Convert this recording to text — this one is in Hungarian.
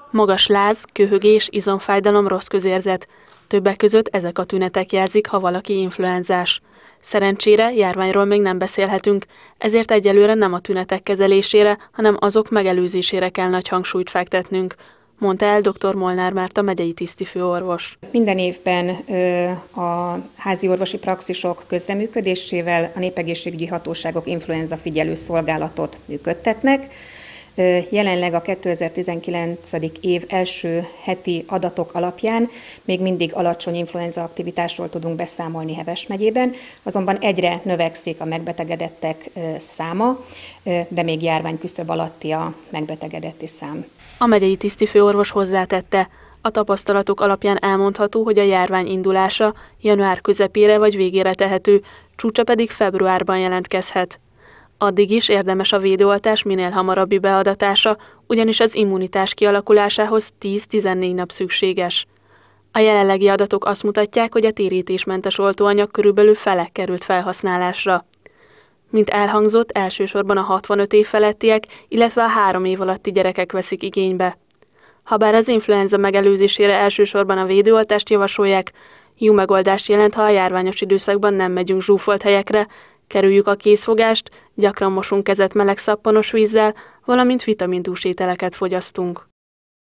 Magas láz, köhögés, izomfájdalom, rossz közérzet. Többek között ezek a tünetek jelzik, ha valaki influenzás. Szerencsére járványról még nem beszélhetünk, ezért egyelőre nem a tünetek kezelésére, hanem azok megelőzésére kell nagy hangsúlyt fektetnünk, mondta el dr. Molnár Márta megyei tisztifőorvos. Minden évben a házi orvosi praxisok közreműködésével a népegészségügyi hatóságok influenza figyelő szolgálatot működtetnek. Jelenleg a 2019. év első heti adatok alapján még mindig alacsony influenza aktivitásról tudunk beszámolni Heves megyében, azonban egyre növekszik a megbetegedettek száma, de még járványküszöb alatti a megbetegedetti szám. A megyei tisztifőorvos hozzátette, a tapasztalatok alapján elmondható, hogy a járvány indulása január közepére vagy végére tehető, csúcsa pedig februárban jelentkezhet. Addig is érdemes a védőoltás minél hamarabbi beadatása, ugyanis az immunitás kialakulásához 10-14 nap szükséges. A jelenlegi adatok azt mutatják, hogy a térítésmentes oltóanyag körülbelül fele került felhasználásra. Mint elhangzott, elsősorban a 65 év felettiek, illetve a 3 év alatti gyerekek veszik igénybe. Habár az influenza megelőzésére elsősorban a védőoltást javasolják, jó megoldást jelent, ha a járványos időszakban nem megyünk zsúfolt helyekre, kerüljük a kézfogást, gyakran mosunk kezet meleg szappanos vízzel, valamint vitamindús ételeket fogyasztunk.